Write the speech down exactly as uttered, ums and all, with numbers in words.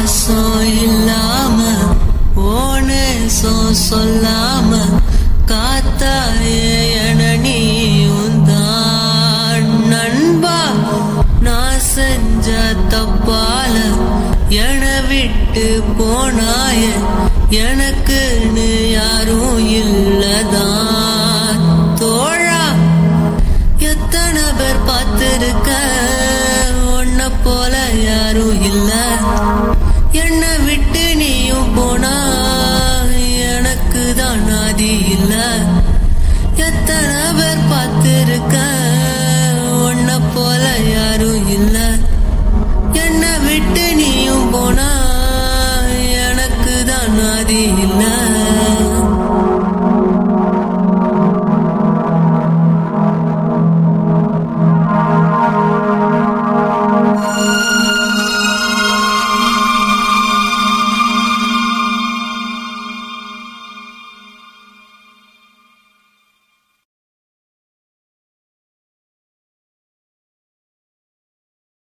பாசம் இல்லாம ஓனே சோ சொல்லாம காத்தாயே என நீயுந்தான் நண்பா. நான் செஞ்ச தப்பால என விட்டு போனாய எனக்குன்னு யாரும் இல்லதான்.